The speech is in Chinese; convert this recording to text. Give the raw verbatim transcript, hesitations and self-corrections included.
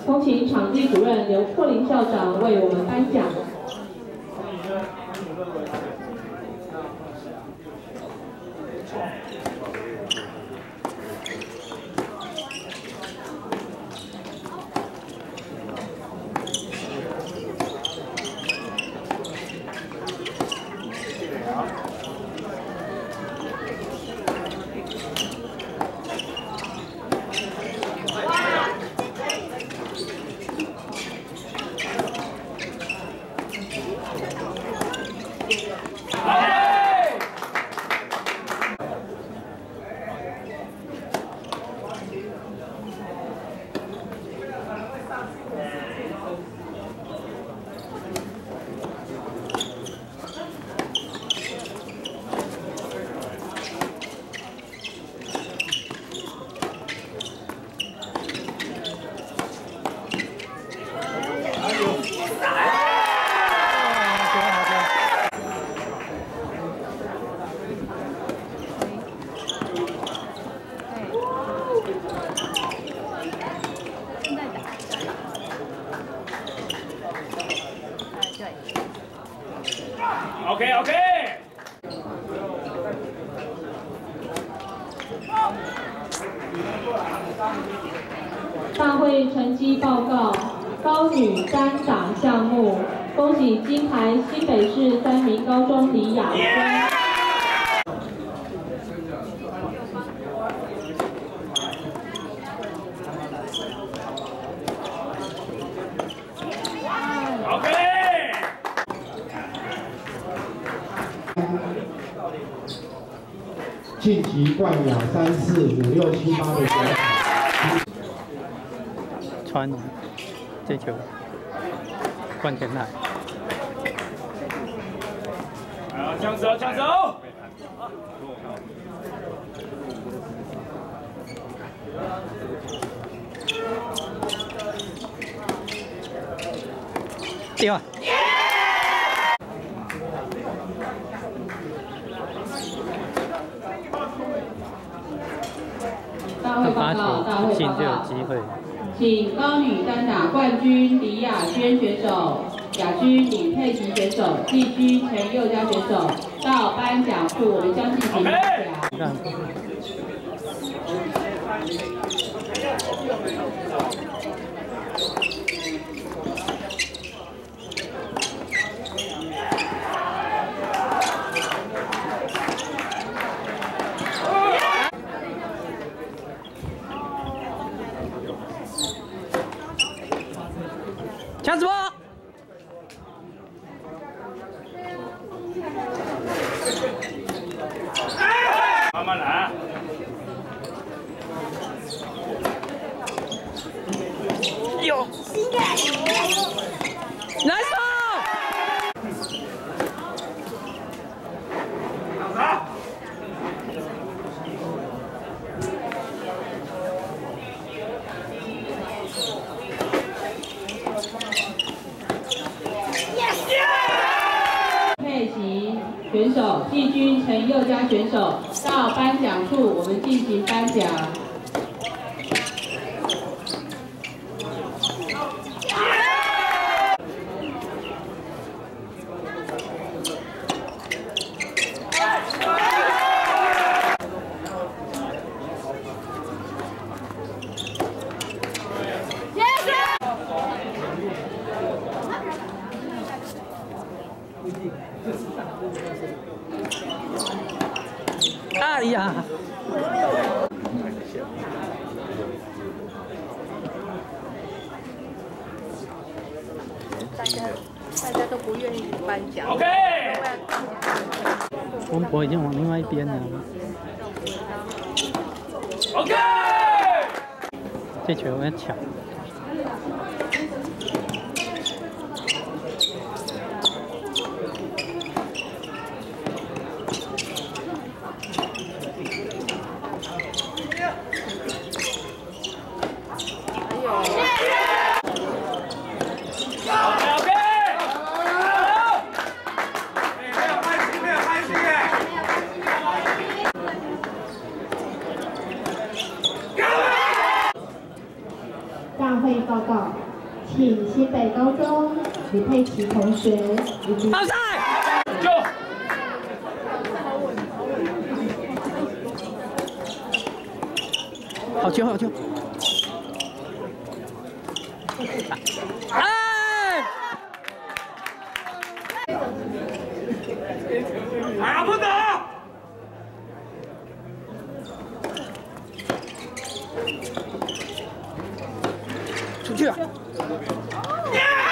恭请场地主任刘阔林校长为我们颁奖。 OK OK。 大会成绩报告：高女单打项目，恭喜金牌新北市三名高中李雅轩。 晋级冠亚三四五六七八的小组， 传这球冠前台， 好，枪手，枪手。 丢啊！ 大会报告，大会报告，请高女单打冠军李雅轩选手、亚军李佩琪选手、季军陈佑佳选手到颁奖处，我们将进行颁奖。 抢什么？ 慢慢来。 有，来手！ 打！ 佩琪选手、季军陈佑佳选手到颁奖处，我们进行颁奖。 哎呀！ 大家大家都不愿意颁奖。 OK。 温博已经往另外一边了。 OK。 这球要抢。 OK 大会报告，请新北高中李佩琪同学以及。 好赛！ 就。 好球，好球！哎！ 打不打？ 出去啊！ Yeah!